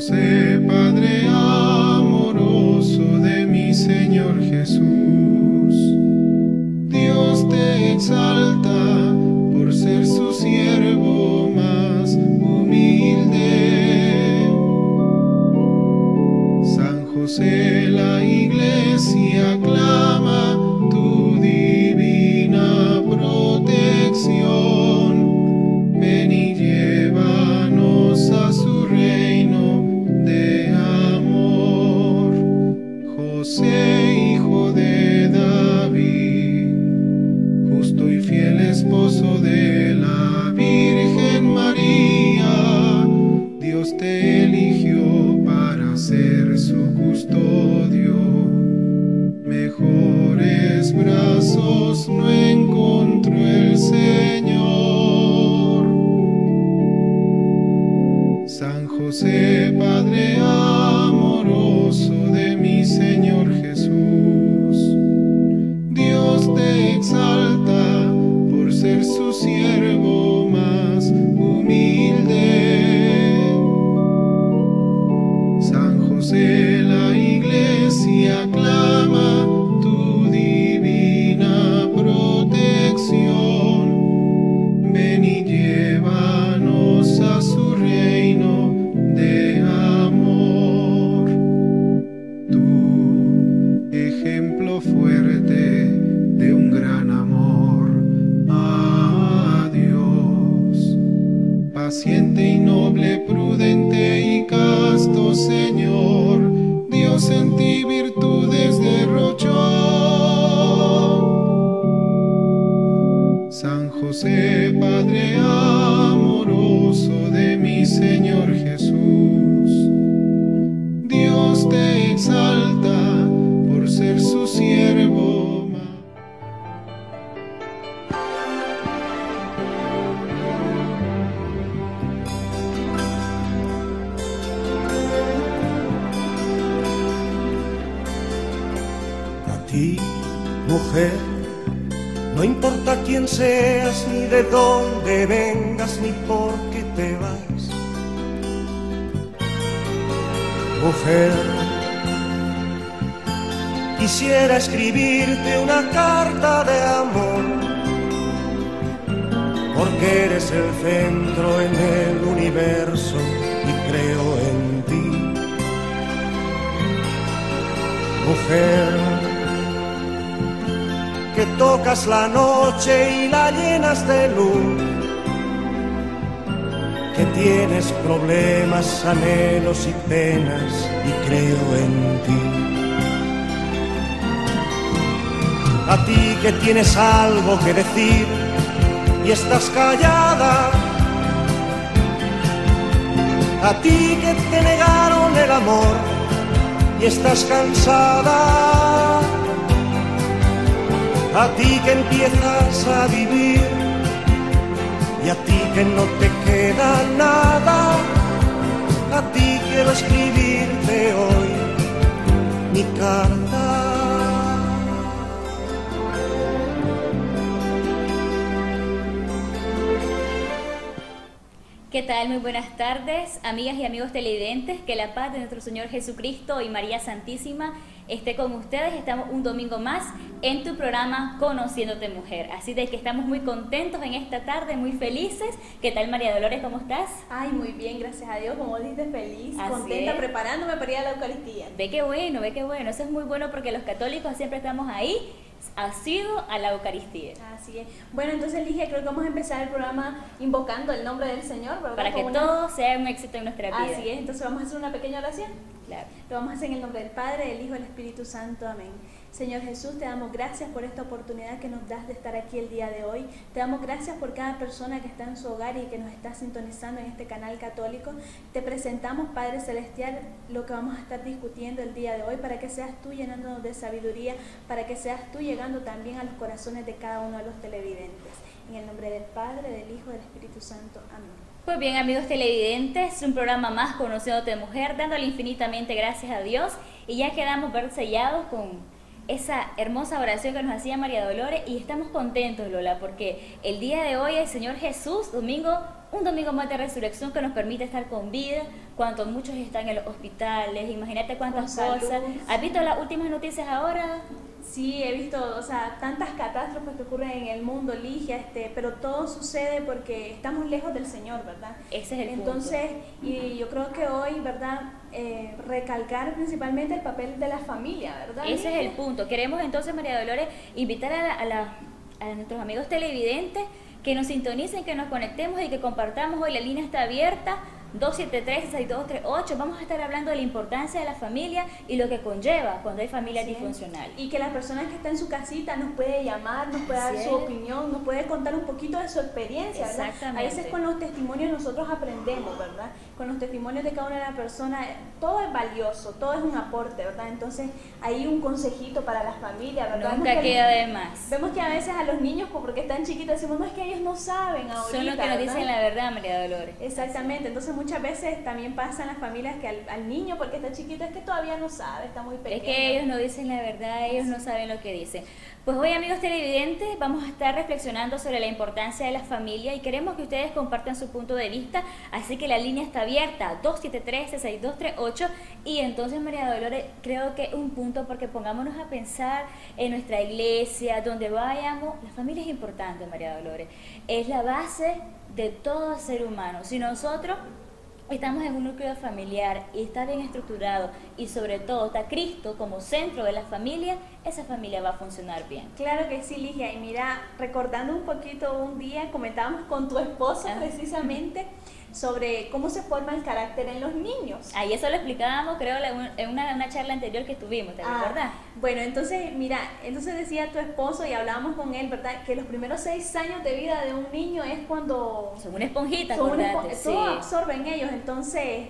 José, Padre amoroso de mi Señor Jesús, Dios te exalta por ser su siervo más humilde. San José, la Iglesia clama tu divina protección. Ven y llévanos a su reino de amor. José, hijo de David, justo y fiel esposo de la Virgen María, Dios te eligió para ser su custodio. Mejores brazos no encontró el Señor. San José, Padre amoroso de mi Señor Jesús, Dios te exalta por ser su siervo más humilde. San José, la Iglesia clama tu divina protección. Ven y llévanos a su reino de amor. Tu ejemplo fuerte de un gran amor a Dios, paciente y noble, prudente y casto Señor, Dios en ti virtudes derrochó. San José, Padre amoroso de mi Señor Jesús, Dios te exalta por ser su siervo más. A ti, mujer, no importa quién seas, ni de dónde vengas, ni por qué te vas. Mujer, quisiera escribirte una carta de amor, porque eres el centro en el universo y creo en ti. Mujer, que tocas la noche y la llenas de luz, que tienes problemas, anhelos y penas y creo en ti. A ti que tienes algo que decir y estás callada, a ti que te negaron el amor y estás cansada, a ti que empiezas a vivir y a ti que no te queda nada, a ti quiero escribirte hoy mi carta. ¿Qué tal? Muy buenas tardes, amigas y amigos televidentes. Que la paz de nuestro Señor Jesucristo y María Santísima esté con ustedes. Estamos un domingo más en tu programa Conociéndote Mujer. Así de que estamos muy contentos en esta tarde, muy felices. ¿Qué tal, María Dolores? ¿Cómo estás? Ay, muy bien, gracias a Dios. Como dices, feliz, Así contenta, es. preparándome para ir a la Eucaristía. Ve qué bueno, ve qué bueno. Eso es muy bueno porque los católicos siempre estamos ahí, asiduos a la Eucaristía. Así es. Bueno, entonces, Ligia, creo que vamos a empezar el programa invocando el nombre del Señor, ¿verdad? Para que Con todo sea un éxito en nuestra vida. Así es, entonces vamos a hacer una pequeña oración. Claro. Lo vamos a hacer en el nombre del Padre, del Hijo y del Espíritu Santo. Amén. Señor Jesús, te damos gracias por esta oportunidad que nos das de estar aquí el día de hoy. Te damos gracias por cada persona que está en su hogar y que nos está sintonizando en este canal católico. Te presentamos, Padre Celestial, lo que vamos a estar discutiendo el día de hoy, para que seas tú llenándonos de sabiduría, para que seas tú llegando también a los corazones de cada uno de los televidentes. En el nombre del Padre, del Hijo y del Espíritu Santo. Amén. Pues bien, amigos televidentes, un programa más Conociéndote Mujer, dándole infinitamente gracias a Dios, y ya quedamos sellados con esa hermosa oración que nos hacía María Dolores y estamos contentos, Lola, porque el día de hoy el Señor Jesús, un domingo más de resurrección que nos permite estar con vida, cuando muchos están en los hospitales, imagínate cuántas cosas. ¿Has visto las últimas noticias ahora? Sí, he visto, o sea, tantas catástrofes que ocurren en el mundo, Ligia, pero todo sucede porque estamos lejos del Señor, ¿verdad? Ese es el Entonces, punto. y yo creo que hoy, ¿verdad? Recalcar principalmente el papel de la familia, ¿verdad? Ese es el punto. Queremos entonces, María Dolores, invitar a nuestros amigos televidentes que nos sintonicen, que nos conectemos y que compartamos. Hoy la línea está abierta, 273-6238. Vamos a estar hablando de la importancia de la familia y lo que conlleva cuando hay familias disfuncionales. Y que la persona que está en su casita nos puede llamar, nos puede dar su opinión, nos puede contar un poquito de su experiencia, ¿verdad? Exactamente. A veces con los testimonios nosotros aprendemos, ¿verdad? Con los testimonios de cada una de las personas, todo es valioso, todo es un aporte, ¿verdad? Entonces, hay un consejito para la familia, ¿verdad? Nunca queda de más. Vemos que a veces a los niños, porque están chiquitos, decimos, no, es que ellos no saben ahorita, son los que nos dicen la verdad, María Dolores. Exactamente, entonces muchas veces también pasa en las familias que al niño, porque está chiquito, es que todavía no sabe, está muy pequeño. Es que ellos no dicen la verdad, ellos no saben lo que dicen. Pues hoy, amigos televidentes, vamos a estar reflexionando sobre la importancia de la familia y queremos que ustedes compartan su punto de vista, así que la línea está abierta, 273-6238, y entonces, María Dolores, creo que un punto, porque pongámonos a pensar en nuestra iglesia, donde vayamos, la familia es importante, María Dolores, es la base de todo ser humano. Si nosotros estamos en un núcleo familiar y está bien estructurado y sobre todo está Cristo como centro de la familia, esa familia va a funcionar bien. Claro que sí, Ligia. Y mira, recordando un poquito un día, comentábamos con tu esposo precisamente sobre cómo se forma el carácter en los niños. Ahí eso lo explicábamos, creo, en una charla anterior que tuvimos, ¿te recuerdas? Bueno, entonces, mira, entonces decía tu esposo y hablábamos con él, ¿verdad? Que los primeros 6 años de vida de un niño es cuando... Son una esponjita, todo sí. absorben ellos, entonces...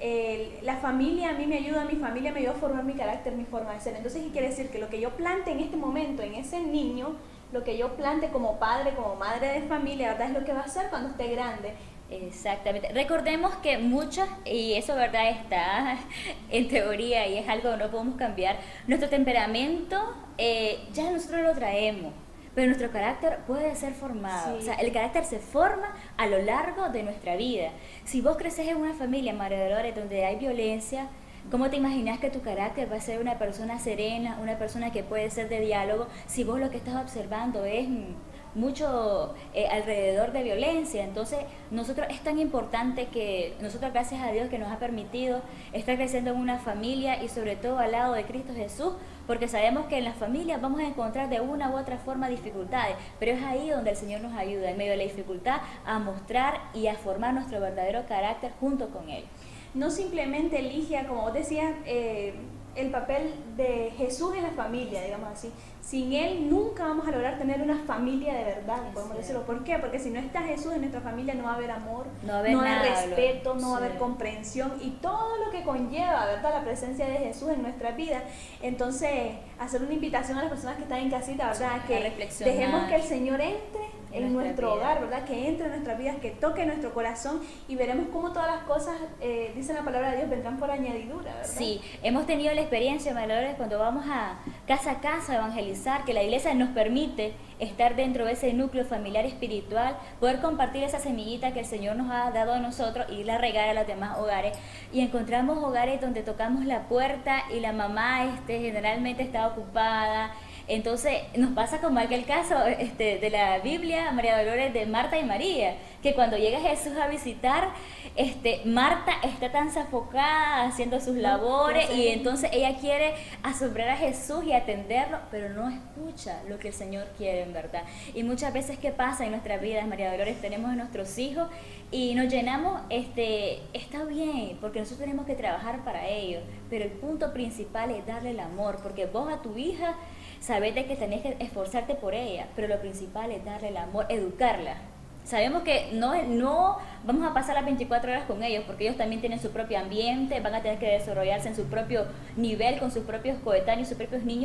la familia a mí me ayuda, mi familia me ayuda a formar mi carácter, mi forma de ser. Entonces, ¿qué quiere decir? Que lo que yo plante en este momento, en ese niño, lo que yo plante como padre, como madre de familia, ¿verdad? Es lo que va a hacer cuando esté grande. Exactamente. Recordemos que muchas, y eso verdad está en teoría y es algo que no podemos cambiar, nuestro temperamento ya nosotros lo traemos, pero nuestro carácter puede ser formado. Sí. O sea, el carácter se forma a lo largo de nuestra vida. Si vos creces en una familia, María Dolores, donde hay violencia, ¿cómo te imaginas que tu carácter va a ser una persona serena, una persona que puede ser de diálogo, si vos lo que estás observando es mucho alrededor de violencia? Entonces nosotros es tan importante que nosotros, gracias a Dios que nos ha permitido estar creciendo en una familia y sobre todo al lado de Cristo Jesús, porque sabemos que en las familias vamos a encontrar de una u otra forma dificultades, pero es ahí donde el Señor nos ayuda, en medio de la dificultad, a mostrar y a formar nuestro verdadero carácter junto con Él. No simplemente, Ligia, como vos decías, el papel de Jesús en la familia, digamos así. Sin Él nunca vamos a lograr tener una familia de verdad, podemos decirlo. ¿Por qué? Porque si no está Jesús en nuestra familia no va a haber amor, no va a haber respeto, no va a haber comprensión y todo lo que conlleva, ¿verdad?, la presencia de Jesús en nuestra vida. Entonces, hacer una invitación a las personas que están en casita, ¿verdad?, que dejemos que el Señor entre en nuestro hogar, ¿verdad?, que entre en nuestras vidas, que toque nuestro corazón y veremos cómo todas las cosas, dice la palabra de Dios, vendrán por añadidura, ¿verdad? Sí, hemos tenido la experiencia, María, cuando vamos a casa a evangelizar, que la iglesia nos permite estar dentro de ese núcleo familiar espiritual, poder compartir esa semillita que el Señor nos ha dado a nosotros y irla a regar a los demás hogares, y encontramos hogares donde tocamos la puerta y la mamá generalmente está ocupada. Entonces nos pasa como aquel caso de la Biblia, María Dolores, de Marta y María, que cuando llega Jesús a visitar, Marta está tan sofocada haciendo sus labores y entonces ella quiere asombrar a Jesús y atenderlo, pero no escucha lo que el Señor quiere, en verdad. Y muchas veces, ¿qué pasa en nuestras vidas, María Dolores? Tenemos a nuestros hijos y nos llenamos, está bien, porque nosotros tenemos que trabajar para ellos, pero el punto principal es darle el amor, porque vos a tu hija sabés de que tenés que esforzarte por ella, pero lo principal es darle el amor, educarla. Sabemos que no vamos a pasar las 24 horas con ellos, porque ellos también tienen su propio ambiente, van a tener que desarrollarse en su propio nivel, con sus propios coetáneos, sus propios niños,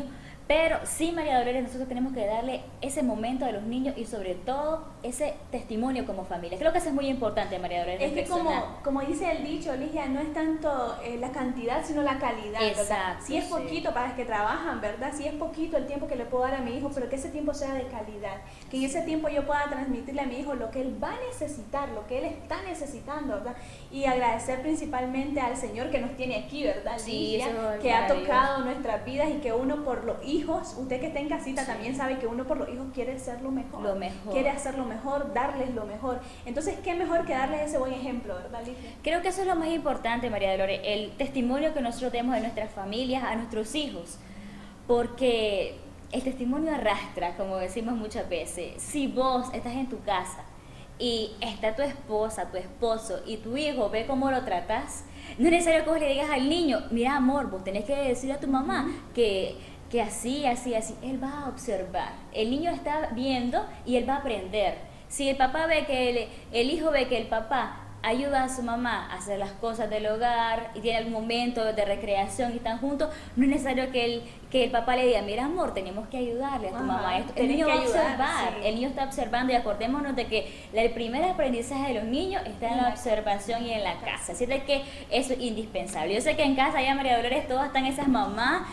Pero sí, María Dolores, nosotros tenemos que darle ese momento a los niños y sobre todo ese testimonio como familia. Creo que eso es muy importante, María Dolores. Es que como dice el dicho, Ligia, no es tanto la cantidad, sino la calidad, ¿verdad? Exacto, Si es sí. poquito para los que trabajan, ¿verdad? Si es poquito el tiempo que le puedo dar a mi hijo, pero que ese tiempo sea de calidad. Que en ese tiempo yo pueda transmitirle a mi hijo lo que él va a necesitar, lo que él está necesitando, ¿verdad? Y agradecer principalmente al Señor que nos tiene aquí, ¿verdad, Sí, Ligia? eso es Que ha maravilloso. tocado nuestras vidas y que uno por los hijos, usted que está en casita Sí. también sabe que uno por los hijos quiere ser lo mejor. Lo mejor. Quiere hacer lo mejor, darles lo mejor. Entonces, ¿qué mejor que darles ese buen ejemplo, verdad, Ligia? Creo que eso es lo más importante, María Dolores, el testimonio que nosotros demos de nuestras familias a nuestros hijos, porque el testimonio arrastra, como decimos muchas veces. Si vos estás en tu casa y está tu esposa, tu esposo y tu hijo ve cómo lo tratas, no es necesario que vos le digas al niño, mira amor, vos tenés que decirle a tu mamá que así, él va a observar. El niño está viendo y él va a aprender. Si el papá ve que el hijo ve que el papá ayuda a su mamá a hacer las cosas del hogar y tiene algún momento de recreación y están juntos, no es necesario que el papá le diga, mira amor, tenemos que ayudarle a tu Ajá, mamá. El tenés niño que va a ayudar, observar, sí. el niño está observando y acordémonos de que el primer aprendizaje de los niños está en la observación y en la casa. Así de que eso es indispensable. Yo sé que en casa ya María Dolores todas están esas mamás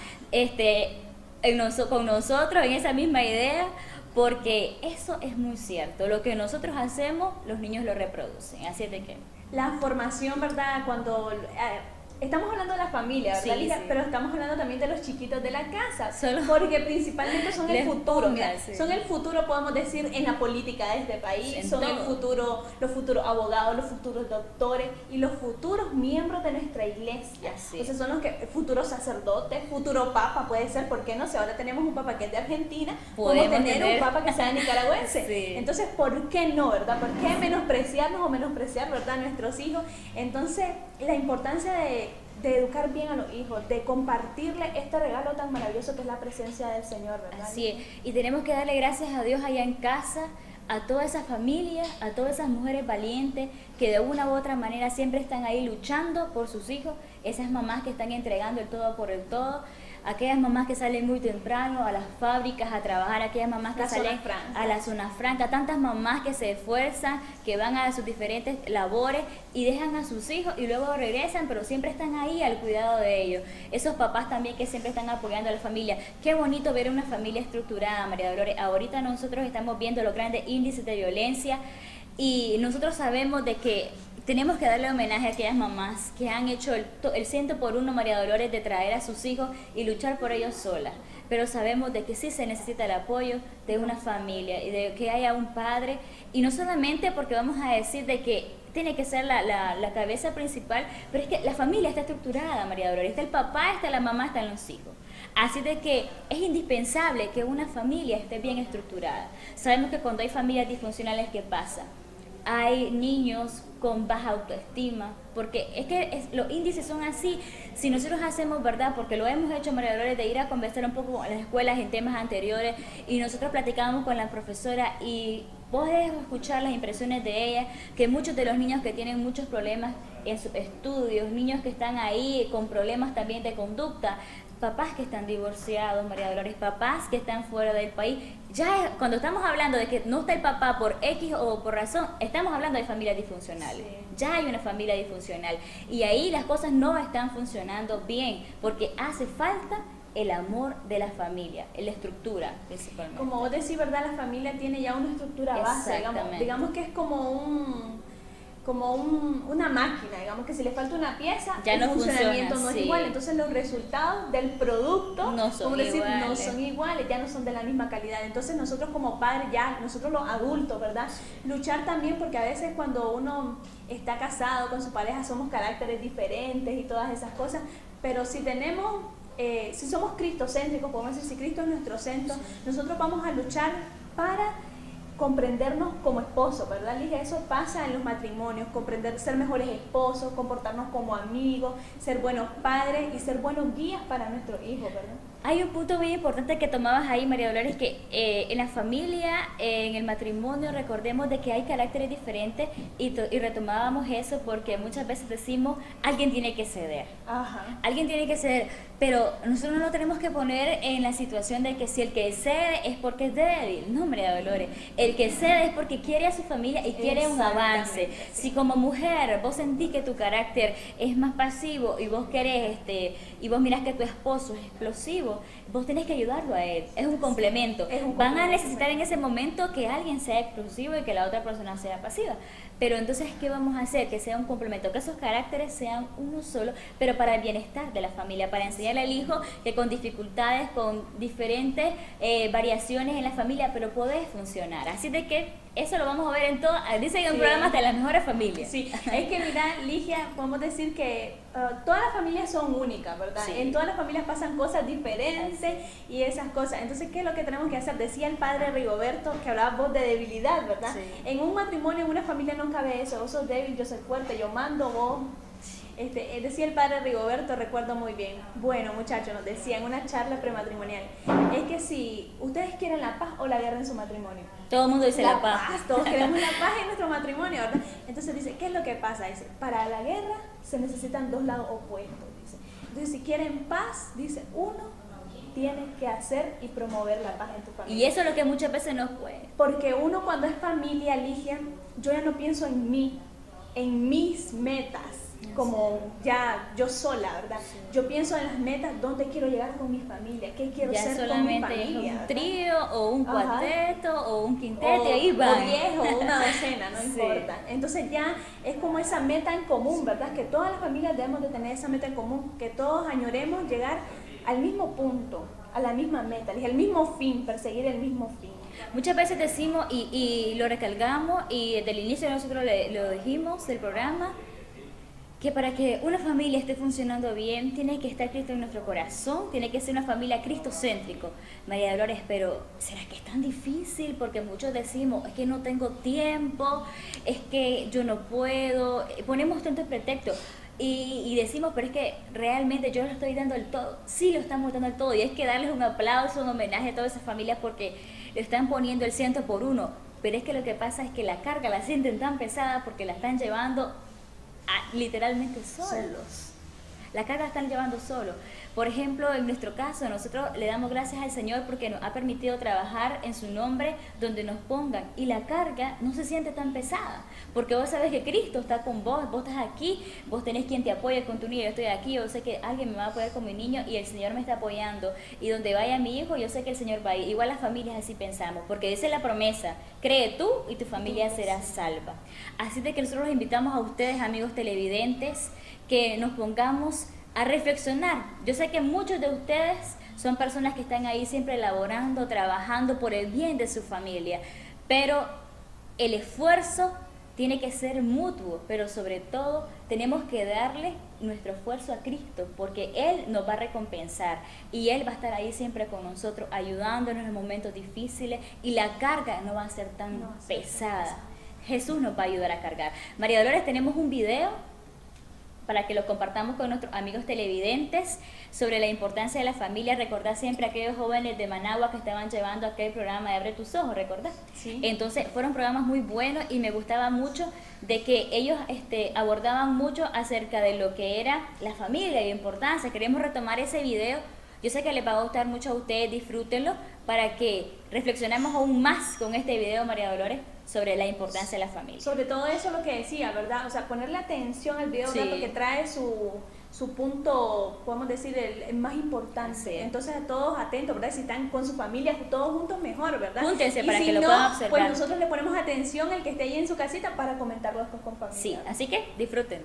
con nosotros en esa misma idea, porque eso es muy cierto. Lo que nosotros hacemos, los niños lo reproducen. Así de que La formación, ¿verdad? Cuando estamos hablando de la familia, ¿verdad, Sí, Ligia? sí. Pero estamos hablando también de los chiquitos de la casa, Solo- porque principalmente son el Les futuro, ponga, mira, sí. son el futuro, podemos decir, en la política de este país, En son el todo. futuro, los futuros abogados, los futuros doctores y los futuros miembros de nuestra iglesia. Así. Entonces son los futuros sacerdotes, futuro papa, puede ser, ¿por qué no? Si ahora tenemos un papa que es de Argentina, podemos tener un papa que sea nicaragüense. Sí. Entonces, ¿por qué no, verdad? ¿Por qué menospreciarnos o menospreciar, verdad, a nuestros hijos? Entonces, la importancia de educar bien a los hijos, de compartirle este regalo tan maravilloso que es la presencia del Señor, ¿verdad? así es. Y tenemos que darle gracias a Dios allá en casa, a toda esa familia, a todas esas mujeres valientes que de una u otra manera siempre están ahí luchando por sus hijos, esas mamás que están entregando el todo por el todo, aquellas mamás que salen muy temprano a las fábricas a trabajar, aquellas mamás que Las salen zonas francas. a la zona franca, tantas mamás que se esfuerzan, que van a sus diferentes labores y dejan a sus hijos y luego regresan, pero siempre están ahí al cuidado de ellos. Esos papás también que siempre están apoyando a la familia. Qué bonito ver una familia estructurada, María Dolores. Ahorita nosotros estamos viendo los grandes índices de violencia y nosotros sabemos de que tenemos que darle homenaje a aquellas mamás que han hecho el 100 por 1, María Dolores, de traer a sus hijos y luchar por ellos solas. Pero sabemos de que sí se necesita el apoyo de una familia y de que haya un padre. Y no solamente porque vamos a decir de que tiene que ser la cabeza principal, pero es que la familia está estructurada, María Dolores. Está el papá, está la mamá, están los hijos. Así de que es indispensable que una familia esté bien estructurada. Sabemos que cuando hay familias disfuncionales, ¿qué pasa? Hay niños con baja autoestima, porque es que los índices son así. Si nosotros hacemos, ¿verdad? Porque lo hemos hecho, María Dolores, de ir a conversar un poco con las escuelas en temas anteriores y nosotros platicábamos con la profesora y puedes escuchar las impresiones de ella, que muchos de los niños que tienen muchos problemas en sus estudios, niños que están ahí con problemas también de conducta, papás que están divorciados, María Dolores, papás que están fuera del país. Cuando estamos hablando de que no está el papá por X o por razón, estamos hablando de familias disfuncionales. Sí. Ya hay una familia disfuncional y ahí las cosas no están funcionando bien porque hace falta el amor de la familia, la estructura principalmente. Como vos decís, ¿verdad? La familia tiene ya una estructura base, Exactamente. digamos que es como una máquina, digamos que si le falta una pieza, Ya el no funcionamiento funciona, no es sí. igual, entonces los resultados del producto, No son como decir, no iguales. son iguales, ya no son de la misma calidad. Entonces nosotros como padres, ya nosotros los adultos, ¿verdad? Luchar también, porque a veces cuando uno está casado con su pareja somos caracteres diferentes y todas esas cosas, pero si tenemos, si somos cristocéntricos, podemos decir, si Cristo es nuestro centro, nosotros vamos a luchar para comprendernos como esposos, ¿verdad, Ligia? Eso pasa en los matrimonios, comprender, ser mejores esposos, comportarnos como amigos, ser buenos padres y ser buenos guías para nuestros hijos, ¿verdad? Hay un punto muy importante que tomabas ahí, María Dolores, que en la familia, en el matrimonio, recordemos de que hay caracteres diferentes y retomábamos eso porque muchas veces decimos, alguien tiene que ceder. Ajá. Alguien tiene que ceder, pero nosotros no nos tenemos que poner en la situación de que si el que cede es porque es débil. No, María Dolores, el que cede es porque quiere a su familia y quiere un avance. Si como mujer vos sentís que tu carácter es más pasivo y vos querés, y vos mirás que tu esposo es explosivo, vos tenés que ayudarlo a él, es un complemento. Van a necesitar en ese momento que alguien sea explosivo y que la otra persona sea pasiva, pero entonces ¿qué vamos a hacer? Que sea un complemento, que esos caracteres sean uno solo, pero para el bienestar de la familia, para enseñarle al hijo que con dificultades, con diferentes variaciones en la familia, pero puede funcionar. Así de que eso lo vamos a ver en dicen en programas de las mejores familias. Sí, es que mira, Ligia, podemos decir que todas las familias son únicas, ¿verdad? Sí. En todas las familias pasan cosas diferentes y esas cosas. Entonces, ¿qué es lo que tenemos que hacer? Decía el padre Rigoberto, que hablaba vos de debilidad, ¿verdad? Sí. En un matrimonio, en una familia no cabe eso. Vos sos débil, yo soy fuerte, yo mando, vos... decía el padre Rigoberto, recuerdo muy bien. Bueno, muchachos, nos decía en una charla prematrimonial, es que si ustedes quieren la paz o la guerra en su matrimonio. Todo el mundo dice la paz. Todos queremos la paz en nuestro matrimonio, ¿verdad? Entonces dice, ¿qué es lo que pasa? Dice, para la guerra se necesitan dos lados opuestos, dice. Entonces, si quieren paz, dice, uno tiene que hacer y promover la paz en tu familia. Y eso es lo que muchas veces no puede. Porque uno cuando es familia, Ligia, yo ya no pienso en mí, en mis metas, como ya yo sola, ¿verdad? Sí. Yo pienso en las metas, dónde quiero llegar con mi familia, qué quiero ser con mi familia. Ya solamente es un trío o un cuarteto o un quinteto, y ahí va. O 10 o una docena, no importa. Entonces ya es como esa meta en común, ¿verdad? Que todas las familias debemos de tener esa meta en común, que todos añoremos llegar al mismo punto, a la misma meta, al mismo fin, perseguir el mismo fin. Muchas veces decimos y lo recalcamos, y desde el inicio nosotros lo dijimos del programa, que para que una familia esté funcionando bien, tiene que estar Cristo en nuestro corazón, tiene que ser una familia cristocéntrico. María Dolores, pero ¿será que es tan difícil? Porque muchos decimos, es que no tengo tiempo, es que yo no puedo, ponemos tantos pretextos. Y decimos, pero es que realmente yo lo estoy dando el todo. Sí, lo estamos dando el todo, y es que darles un aplauso, un homenaje a todas esas familias porque le están poniendo el 100%. Pero es que lo que pasa es que la carga la sienten tan pesada porque la están llevando literalmente solos. La carga la están llevando solos. Por ejemplo, en nuestro caso, nosotros le damos gracias al Señor porque nos ha permitido trabajar en su nombre donde nos pongan, y la carga no se siente tan pesada, porque vos sabes que Cristo está con vos, vos estás aquí, vos tenés quien te apoye con tu niño. Yo estoy aquí, yo sé que alguien me va a apoyar con mi niño y el Señor me está apoyando, y donde vaya mi hijo, yo sé que el Señor va a ir. Igual las familias así pensamos, porque dice la promesa, cree tú y tu familia será salva. Así de que nosotros los invitamos a ustedes, amigos televidentes, que nos pongamos a reflexionar. Yo sé que muchos de ustedes son personas que están ahí siempre elaborando, trabajando por el bien de su familia, pero el esfuerzo tiene que ser mutuo, pero sobre todo tenemos que darle nuestro esfuerzo a Cristo, porque Él nos va a recompensar y Él va a estar ahí siempre con nosotros, ayudándonos en momentos difíciles, y la carga no va a ser tan pesada. Jesús nos va a ayudar a cargar. María Dolores, tenemos un video para que lo compartamos con nuestros amigos televidentes sobre la importancia de la familia. Recordá siempre a aquellos jóvenes de Managua que estaban llevando aquel programa de Abre tus Ojos, ¿recordás? Sí. Entonces fueron programas muy buenos y me gustaba mucho de que ellos abordaban mucho acerca de lo que era la familia y la importancia. Queremos retomar ese video. Yo sé que les va a gustar mucho a ustedes, disfrútenlo, para que reflexionemos aún más con este video, María Dolores, sobre la importancia de la familia. Sobre todo eso lo que decía, ¿verdad? O sea, ponerle atención al video, ¿verdad? Porque trae su punto, podemos decir, el más importante. Sí. Entonces, a todos atentos, ¿verdad? Si están con su familia, todos juntos, mejor, ¿verdad? Júntense para que lo puedan observar. Pues nosotros le ponemos atención al que esté ahí en su casita para comentarlo después con familia. Sí, así que disfruten.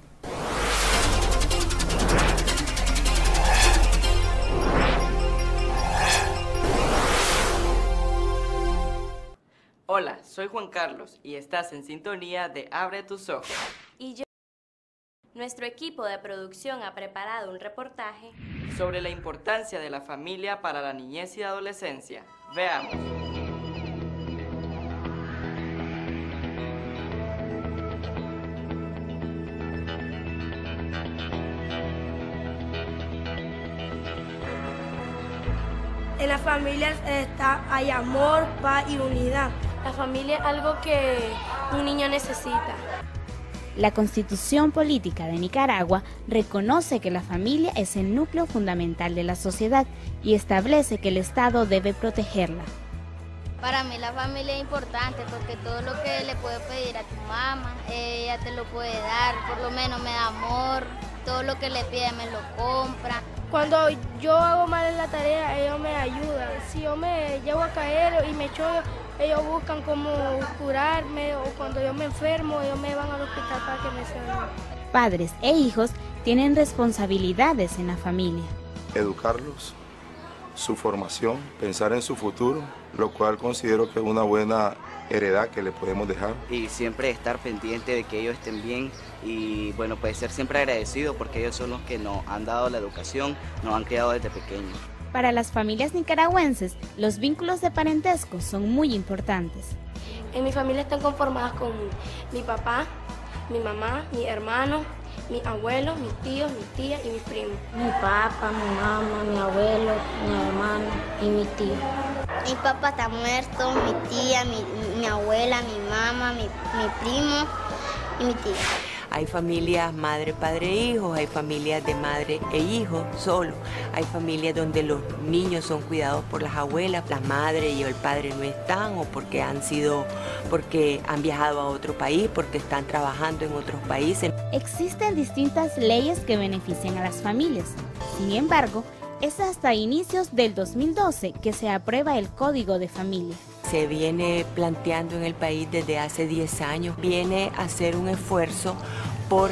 Hola, soy Juan Carlos y estás en sintonía de Abre tus Ojos. Y yo, nuestro equipo de producción ha preparado un reportaje sobre la importancia de la familia para la niñez y adolescencia. Veamos. En las familias hay amor, paz y unidad. La familia es algo que un niño necesita. La Constitución Política de Nicaragua reconoce que la familia es el núcleo fundamental de la sociedad y establece que el Estado debe protegerla. Para mí la familia es importante porque todo lo que le puedes pedir a tu mamá, ella te lo puede dar, por lo menos me da amor, todo lo que le pide me lo compra. Cuando yo hago mal en la tarea, ellos me ayudan. Si yo me llego a caer y me choco, ellos buscan cómo curarme, o cuando yo me enfermo, ellos me van al hospital para que me salven. Padres e hijos tienen responsabilidades en la familia. Educarlos, su formación, pensar en su futuro, lo cual considero que es una buena heredad que le podemos dejar. Y siempre estar pendiente de que ellos estén bien y bueno, pues ser siempre agradecido porque ellos son los que nos han dado la educación, nos han criado desde pequeños. Para las familias nicaragüenses, los vínculos de parentesco son muy importantes. En mi familia están conformadas con mi papá, mi mamá, mi hermano, mis abuelos, mis tíos, mis tías y mis primos. Mi papá, mi mamá, mi abuelo, mi hermano y mi tío. Mi papá está muerto, mi tía, mi abuela, mi mamá, mi primo y mi tía. Hay familias madre, padre, hijos, hay familias de madre e hijo solo, hay familias donde los niños son cuidados por las abuelas, las madres y el padre no están o porque han viajado a otro país, porque están trabajando en otros países. Existen distintas leyes que benefician a las familias. Sin embargo, es hasta inicios del 2012 que se aprueba el Código de Familia. Se viene planteando en el país desde hace 10 años, viene a hacer un esfuerzo por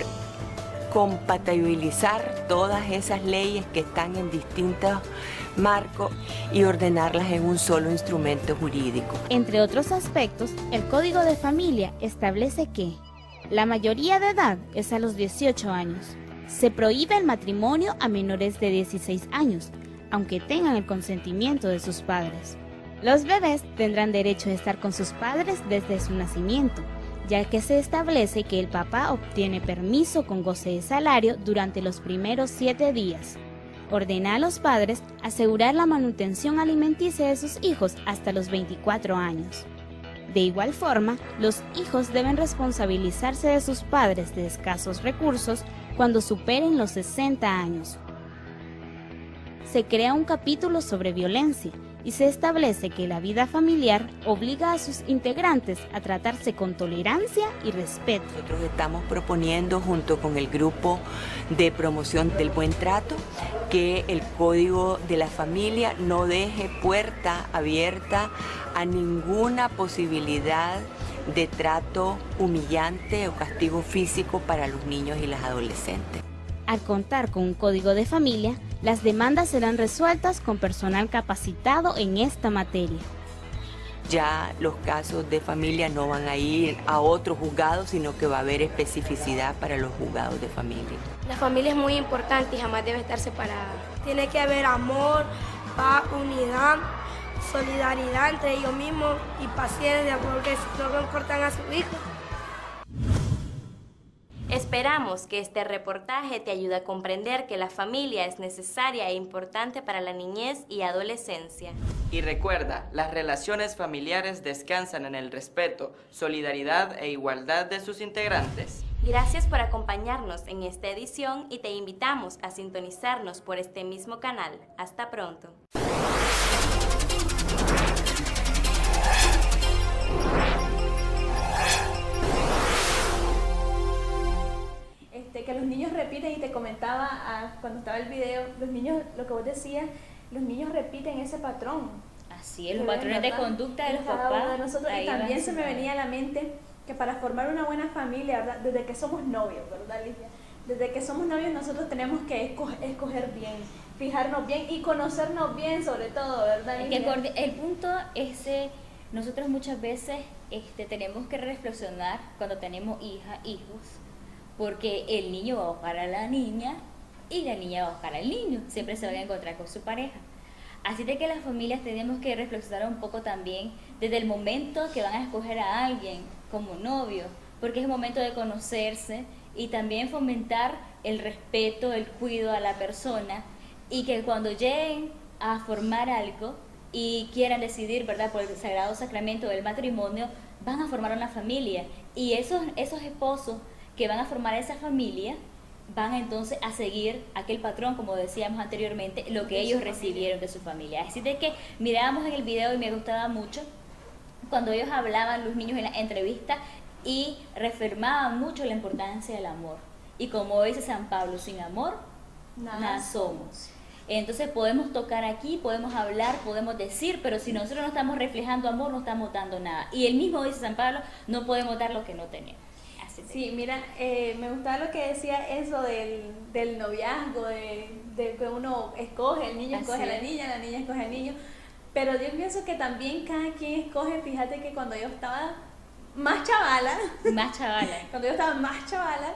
compatibilizar todas esas leyes que están en distintos marcos y ordenarlas en un solo instrumento jurídico. Entre otros aspectos, el Código de Familia establece que la mayoría de edad es a los 18 años. Se prohíbe el matrimonio a menores de 16 años, aunque tengan el consentimiento de sus padres. Los bebés tendrán derecho a estar con sus padres desde su nacimiento, ya que se establece que el papá obtiene permiso con goce de salario durante los primeros 7 días. Ordena a los padres asegurar la manutención alimenticia de sus hijos hasta los 24 años. De igual forma, los hijos deben responsabilizarse de sus padres de escasos recursos cuando superen los 60 años. Se crea un capítulo sobre violencia y se establece que la vida familiar obliga a sus integrantes a tratarse con tolerancia y respeto. Nosotros estamos proponiendo junto con el grupo de promoción del buen trato que el Código de la Familia no deje puerta abierta a ninguna posibilidad de trato humillante o castigo físico para los niños y las adolescentes. Al contar con un código de familia, las demandas serán resueltas con personal capacitado en esta materia. Ya los casos de familia no van a ir a otros juzgados, sino que va a haber especificidad para los juzgados de familia. La familia es muy importante y jamás debe estar separada. Tiene que haber amor, paz, unidad, solidaridad entre ellos mismos y paciencia porque no cortan a sus hijos. Esperamos que este reportaje te ayude a comprender que la familia es necesaria e importante para la niñez y adolescencia. Y recuerda, las relaciones familiares descansan en el respeto, solidaridad e igualdad de sus integrantes. Gracias por acompañarnos en esta edición y te invitamos a sintonizarnos por este mismo canal. Hasta pronto. Que los niños repiten, y te comentaba cuando estaba el video, los niños, lo que vos decías, los niños repiten ese patrón. Así es, los patrones de conducta de los papás. De nosotros, y también se me venía a la mente que para formar una buena familia, ¿verdad? Desde que somos novios, ¿verdad, Lidia? Desde que somos novios nosotros tenemos que escoger bien, fijarnos bien y conocernos bien sobre todo, ¿verdad, Lidia? El punto es nosotros muchas veces tenemos que reflexionar cuando tenemos hijos, porque el niño va a buscar a la niña y la niña va a buscar al niño, siempre se van a encontrar con su pareja. Así de que las familias tenemos que reflexionar un poco también desde el momento que van a escoger a alguien como novio, porque es el momento de conocerse y también fomentar el respeto, el cuidado a la persona, y que cuando lleguen a formar algo y quieran decidir, ¿verdad?, por el sagrado sacramento del matrimonio, van a formar una familia. Y esos esposos que van a formar esa familia van entonces a seguir aquel patrón, como decíamos anteriormente, lo que ellos recibieron de su familia. Así de que mirábamos en el video y me gustaba mucho cuando ellos hablaban, los niños en la entrevista, y reafirmaban mucho la importancia del amor. Y como dice San Pablo, sin amor, nada somos. Entonces podemos tocar aquí, podemos hablar, podemos decir, pero si nosotros no estamos reflejando amor, no estamos dando nada. Y el mismo dice San Pablo, no podemos dar lo que no tenemos. Sí, mira, me gustaba lo que decía eso del noviazgo, de que uno escoge, el niño escoge a la niña escoge al niño, pero yo pienso que también cada quien escoge. Fíjate que cuando yo estaba más chavala, cuando yo estaba más chavala,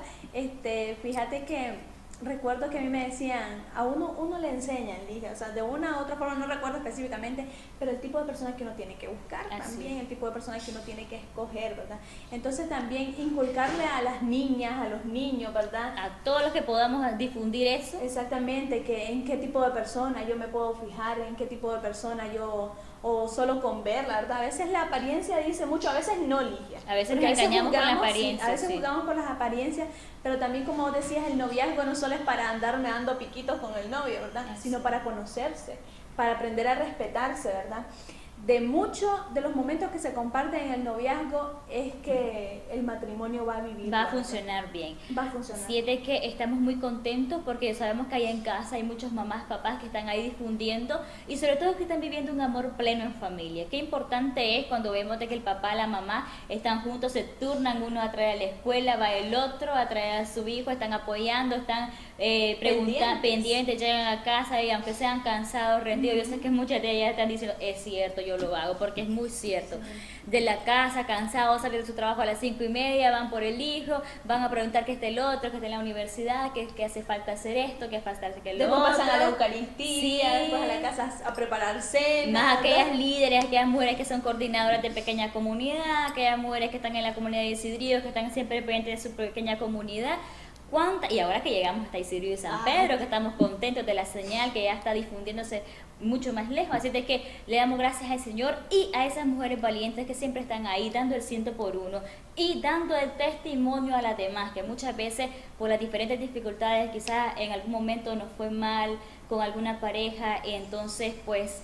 fíjate que recuerdo que a mí me decían, a uno le enseñan, Ligia, o sea, de una u otra forma, no recuerdo específicamente, pero el tipo de personas que uno tiene que buscar también, el tipo de personas que uno tiene que escoger, ¿verdad? Entonces también inculcarle a las niñas, a los niños, ¿verdad? A todos los que podamos difundir eso. Exactamente, que en qué tipo de persona yo me puedo fijar, en qué tipo de persona yo, o solo con verla, ¿verdad? A veces la apariencia dice mucho, a veces no, Ligia. A veces nos engañamos con la apariencia. Sí, a veces jugamos con las apariencias, pero también, como decías, el noviazgo no solo es para andar dando piquitos con el novio, ¿verdad? Sino para conocerse, para aprender a respetarse, ¿verdad? De muchos de los momentos que se comparten en el noviazgo es que el matrimonio va a vivir. Va a funcionar bien. Va a funcionar. Sí, es de que estamos muy contentos porque sabemos que allá en casa hay muchas mamás, papás que están ahí difundiendo y sobre todo que están viviendo un amor pleno en familia. Qué importante es cuando vemos de que el papá y la mamá están juntos, se turnan, uno a traer a la escuela, va el otro a traer a su hijo, están apoyando, están preguntando, pendientes, llegan a casa y aunque sean cansados, rendidos, yo sé que muchas de ellas están diciendo, es cierto, yo lo hago, porque es muy cierto. De la casa, cansados, salen de su trabajo a las 5:30, van por el hijo, van a preguntar que esté el otro, que esté en la universidad, que hace falta hacer esto, que hace falta hacer que lo otro. Después pasan a la Eucaristía, después a la casa a preparar cena. Más aquellas líderes, aquellas mujeres que son coordinadoras de pequeña comunidad, aquellas mujeres que están en la comunidad de Isidrío, que están siempre pendientes de su pequeña comunidad. Y ahora que llegamos hasta Isidrío y San Pedro, que estamos contentos de la señal que ya está difundiéndose mucho más lejos, así de que le damos gracias al Señor y a esas mujeres valientes que siempre están ahí dando el 100 por uno y dando el testimonio a las demás, que muchas veces por las diferentes dificultades quizás en algún momento nos fue mal con alguna pareja, y entonces pues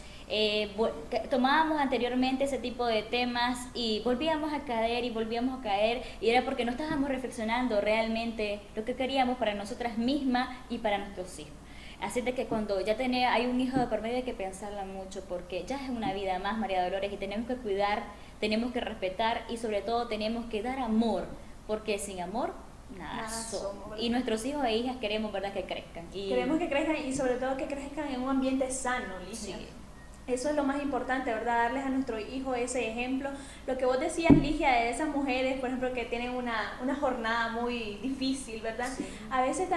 tomábamos anteriormente ese tipo de temas y volvíamos a caer y era porque no estábamos reflexionando realmente lo que queríamos para nosotras mismas y para nuestros hijos. Así de que cuando ya hay un hijo de por medio hay que pensarla mucho, porque ya es una vida más, María Dolores, y tenemos que cuidar, tenemos que respetar y sobre todo tenemos que dar amor, porque sin amor nada somos. Y nuestros hijos e hijas queremos, ¿verdad?, que crezcan. Queremos que crezcan y sobre todo que crezcan en un ambiente sano, Ligia. Sí. Eso es lo más importante, ¿verdad? Darles a nuestro hijo ese ejemplo. Lo que vos decías, Ligia, de esas mujeres, por ejemplo, que tienen una jornada muy difícil, ¿verdad? Sí. A veces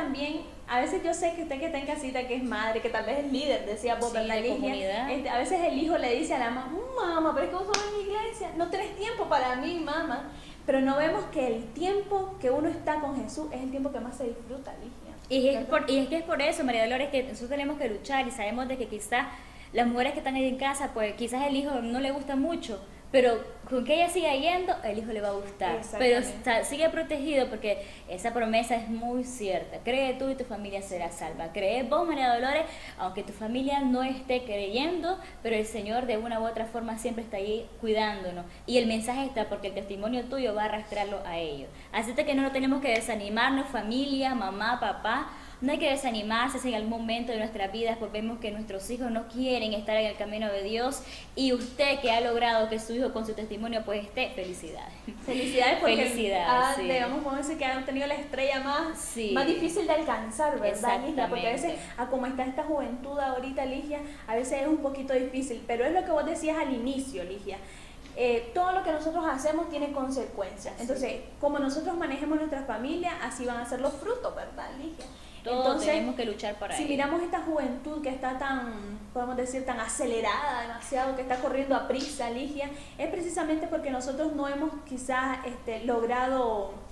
yo sé que usted que está en casita, que es madre, que tal vez es líder, decía vos, ¿verdad, Ligia? A veces el hijo le dice a la mamá, pero es que vos sos en la iglesia, no tenés tiempo para mí, mamá. Pero no vemos que el tiempo que uno está con Jesús es el tiempo que más se disfruta, Ligia. Y es que es por eso, María Dolores, que nosotros tenemos que luchar y sabemos de que quizás las mujeres que están ahí en casa, pues quizás el hijo no le gusta mucho, pero con que ella siga yendo, el hijo le va a gustar. Pero sigue protegido porque esa promesa es muy cierta. Cree tú y tu familia será salva. Cree vos, María Dolores, aunque tu familia no esté creyendo, pero el Señor de una u otra forma siempre está ahí cuidándonos. Y el mensaje está porque el testimonio tuyo va a arrastrarlo a ellos. Así que no tenemos que desanimarnos, familia, mamá, papá. No hay que desanimarse si en algún momento de nuestras vidas pues vemos que nuestros hijos no quieren estar en el camino de Dios, y usted que ha logrado que su hijo con su testimonio pues esté, felicidades. Felicidades porque sí. Digamos, como dice que han tenido la estrella más difícil de alcanzar, ¿verdad, Ligia? Porque a veces, como está esta juventud ahorita, Ligia, a veces es un poquito difícil, pero es lo que vos decías al inicio, Ligia. Todo lo que nosotros hacemos tiene consecuencias. Entonces, como nosotros manejemos nuestra familia, así van a ser los frutos, ¿verdad, Ligia? Entonces, tenemos que luchar para ello. Si miramos esta juventud que está podemos decir, tan acelerada, demasiado, que está corriendo a prisa, Ligia, es precisamente porque nosotros no hemos quizás logrado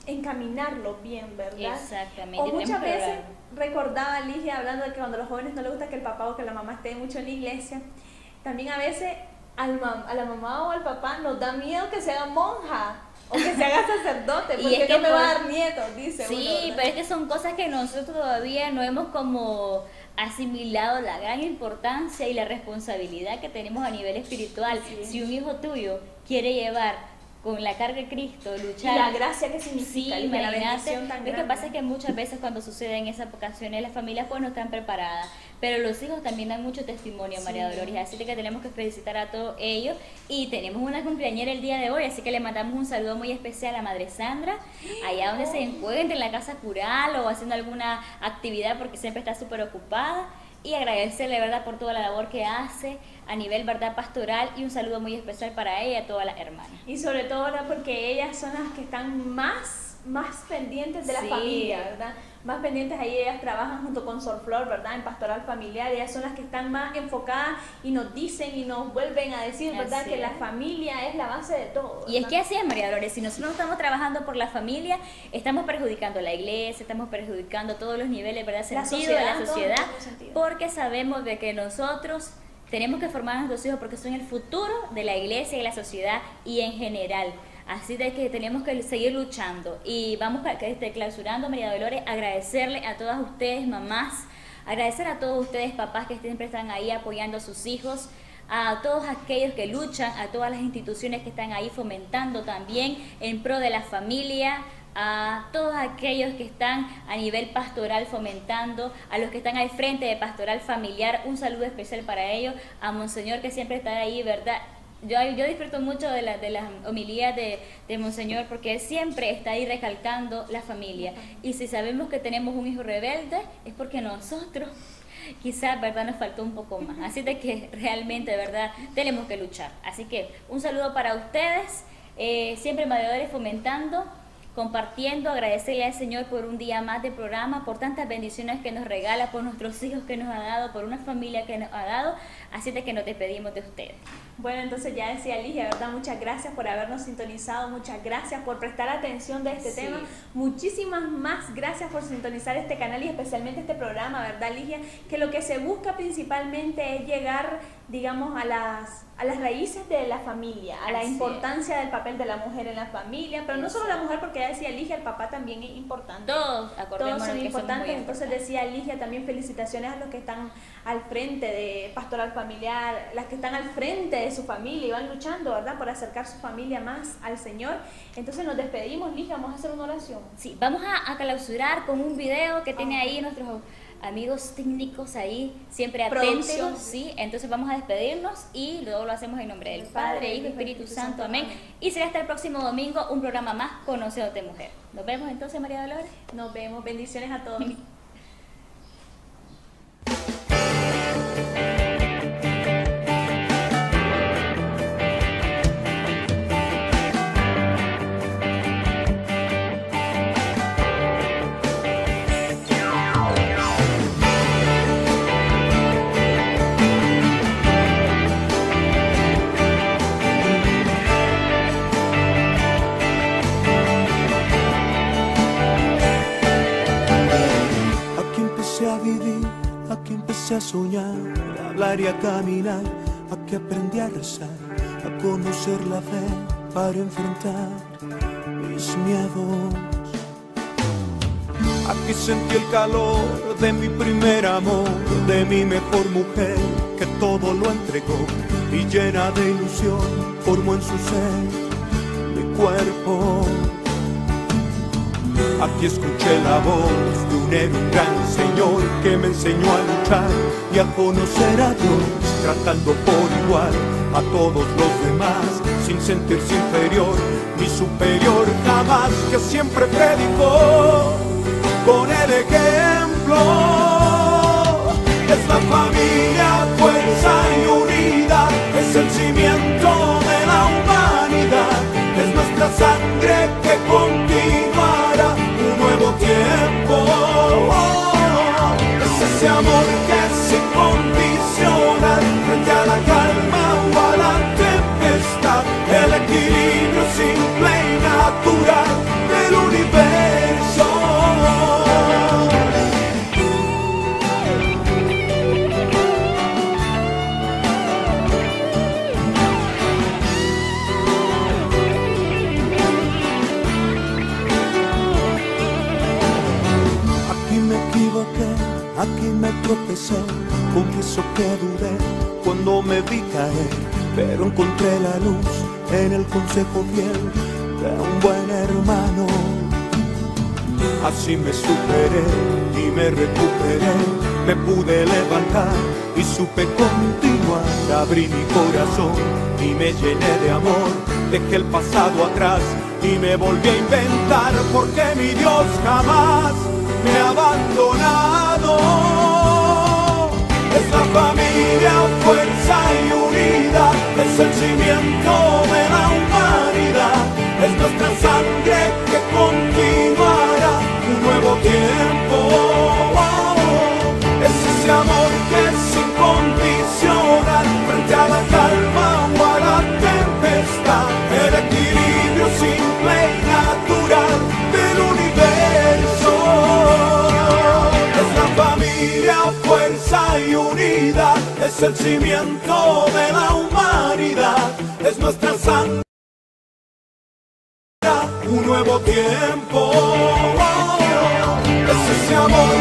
encaminarlo bien, ¿verdad? Exactamente. O muchas veces recordaba Ligia hablando de que cuando a los jóvenes no les gusta que el papá o que la mamá esté mucho en la iglesia, también a veces a la mamá o al papá nos da miedo que se haga monja o que se haga sacerdote, porque es que no me va a dar nietos, dice uno, sí, pero es que son cosas que nosotros todavía no hemos como asimilado la gran importancia y la responsabilidad que tenemos a nivel espiritual. Sí. Si un hijo tuyo quiere llevar con la carga de Cristo, luchar. Y la gracia que significa, sí, la bendición tan grande. Lo que pasa es que muchas veces cuando sucede en esas ocasiones las familias pues no están preparadas, pero los hijos también dan mucho testimonio, María Dolores, así que tenemos que felicitar a todos ellos y tenemos una cumpleañera el día de hoy, así que le mandamos un saludo muy especial a Madre Sandra, allá donde se encuentre, en la casa cural o haciendo alguna actividad porque siempre está súper ocupada. Y agradecerle, ¿verdad?, por toda la labor que hace a nivel, ¿verdad?, pastoral, y un saludo muy especial para ella y a todas las hermanas. Y sobre todo, ¿verdad?, porque ellas son las que están más pendientes de la familia, ¿verdad? Más pendientes, ahí ellas trabajan junto con Sor Flor, ¿verdad?, en pastoral familiar. Ellas son las que están más enfocadas y nos dicen y nos vuelven a decir, ¿verdad?, que la familia es la base de todo, ¿verdad? Y es que así es, María Dolores, si nosotros no estamos trabajando por la familia, estamos perjudicando a la iglesia, estamos perjudicando todos los niveles, ¿verdad?, sentido de la sociedad, porque sabemos de que nosotros tenemos que formar a nuestros hijos porque son el futuro de la iglesia y la sociedad y en general. Así de que tenemos que seguir luchando y vamos clausurando, María Dolores, agradecerle a todas ustedes, mamás, agradecer a todos ustedes, papás, que siempre están ahí apoyando a sus hijos, a todos aquellos que luchan, a todas las instituciones que están ahí fomentando también en pro de la familia, a todos aquellos que están a nivel pastoral fomentando, a los que están al frente de pastoral familiar, un saludo especial para ellos, a Monseñor que siempre está ahí, ¿verdad? Yo disfruto mucho de las homilías de Monseñor porque él siempre está ahí recalcando la familia. Y si sabemos que tenemos un hijo rebelde, es porque nosotros quizás, ¿verdad?, nos faltó un poco más. Así de que realmente, ¿verdad?, tenemos que luchar. Así que un saludo para ustedes, siempre Mediadores fomentando, compartiendo, agradecerle al Señor por un día más de programa, por tantas bendiciones que nos regala, por nuestros hijos que nos ha dado, por una familia que nos ha dado, así de que nos despedimos de ustedes. Bueno, entonces ya decía Ligia, ¿verdad? Muchas gracias por habernos sintonizado, muchas gracias por prestar atención de este tema, muchísimas más gracias por sintonizar este canal y especialmente este programa, ¿verdad, Ligia? Que lo que se busca principalmente es llegar, digamos, a las raíces de la familia, a la importancia del papel de la mujer en la familia, pero no solo la mujer, porque ya decía Ligia, el papá también es importante. Todos son importantes, entonces decía Ligia también felicitaciones a los que están al frente de pastoral familiar, las que están al frente de su familia y van luchando, ¿verdad?, por acercar su familia más al Señor. Entonces nos despedimos, Ligia, vamos a hacer una oración. Sí, vamos a clausurar con un video que tiene ahí nuestros amigos técnicos ahí, siempre atentos, ¿sí? Entonces vamos a despedirnos y luego lo hacemos en nombre del Padre, Hijo y Espíritu Santo, amén. Y será hasta el próximo domingo un programa más, Conociéndote Mujer. Nos vemos entonces, María Dolores. Nos vemos, bendiciones a todos. A soñar, a hablar y a caminar, a que aprendí a rezar, a conocer la fe para enfrentar mis miedos. Aquí sentí el calor de mi primer amor, de mi mejor mujer que todo lo entregó y llena de ilusión formó en su ser mi cuerpo. Aquí escuché la voz de un gran Señor que me enseñó a luchar y a conocer a Dios, tratando por igual a todos los demás, sin sentirse inferior ni superior jamás, que siempre predicó con el ejemplo. Es la familia, fuerza y unidad, es el cimiento de la humanidad, es nuestra sangre que continuará un nuevo tiempo. Es ese amor que es incondicional frente a la calma o a la tempestad, el equilibrio simple y natural del universo. equivoqué, aquí me tropecé, confieso que dudé cuando me vi caer, pero encontré la luz en el consejo fiel de un buen hermano. Así me superé y me recuperé, me pude levantar y supe continuar. Abrí mi corazón y me llené de amor, dejé el pasado atrás y me volví a inventar, porque mi Dios jamás me ha abandonado. Es la familia, fuerza y unidad, es el cimiento de la humanidad, es nuestra sangre que continuará un nuevo tiempo. Es ese amor que es incondicional frente a la calma o a la tempestad, el equilibrio simple y natural del universo. Es la familia, fuerza y unidad, es el cimiento de la humanidad, es nuestra sangre, un nuevo tiempo. Es ese amor